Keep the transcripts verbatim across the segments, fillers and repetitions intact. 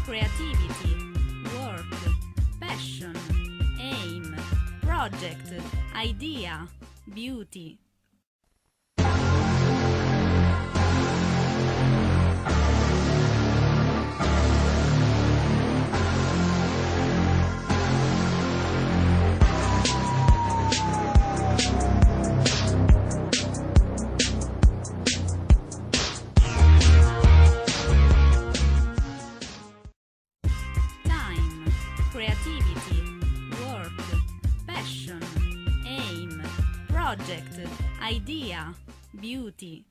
creativity, work, passion, aim, project, idea, beauty. Creativity, work, passion, aim, project, idea, beauty.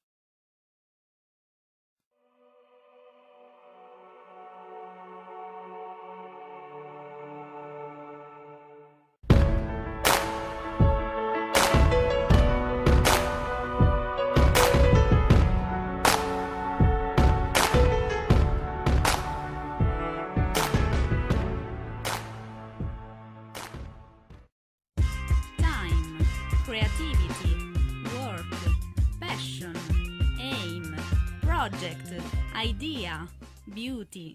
Creativity, work, passion, aim, project, idea, beauty.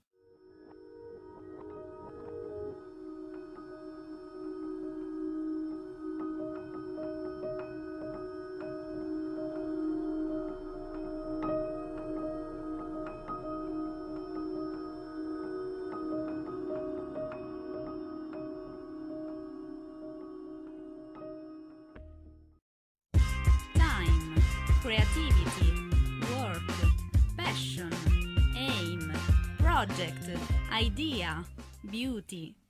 Creativity, work, passion, aim, project, idea, beauty.